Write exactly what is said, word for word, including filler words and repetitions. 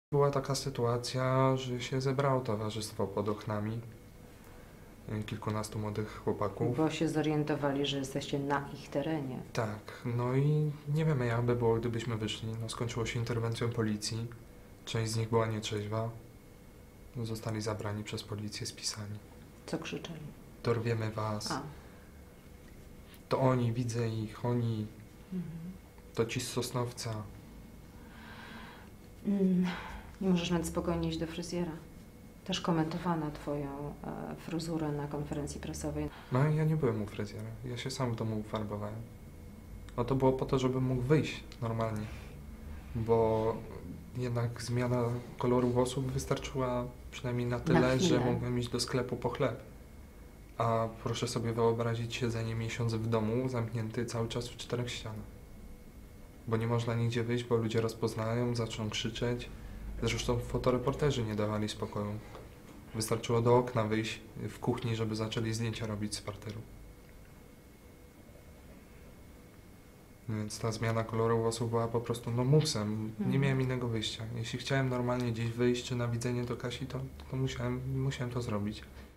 Była taka sytuacja, że się zebrało towarzystwo pod oknami, y, kilkunastu młodych chłopaków. Bo się zorientowali, że jesteście na ich terenie. Tak, no i nie wiemy jak by było, gdybyśmy wyszli. No, skończyło się interwencją policji, część z nich była nietrzeźwa, zostali zabrani przez policję, spisani. Co krzyczeli? Dorwiemy was, A. to oni, widzę ich, oni, Mhm. to ci z Sosnowca. Mm, Nie możesz nawet spokojnie iść do fryzjera. Też komentowano twoją e, fryzurę na konferencji prasowej. No ja nie byłem u fryzjera, ja się sam w domu farbowałem. No to było po to, żebym mógł wyjść normalnie, bo jednak zmiana koloru włosów wystarczyła przynajmniej na tyle, Na chwilę. że mogłem iść do sklepu po chleb. A proszę sobie wyobrazić siedzenie miesiąc w domu, zamknięty cały czas w czterech ścianach. Bo nie można nigdzie wyjść, bo ludzie rozpoznają, zaczną krzyczeć. Zresztą fotoreporterzy nie dawali spokoju. Wystarczyło do okna wyjść w kuchni, żeby zaczęli zdjęcia robić z parteru. Więc ta zmiana koloru włosów była po prostu no musem. Nie Mhm. miałem innego wyjścia. Jeśli chciałem normalnie gdzieś wyjść czy na widzenie do Kasi, to, to musiałem, musiałem to zrobić.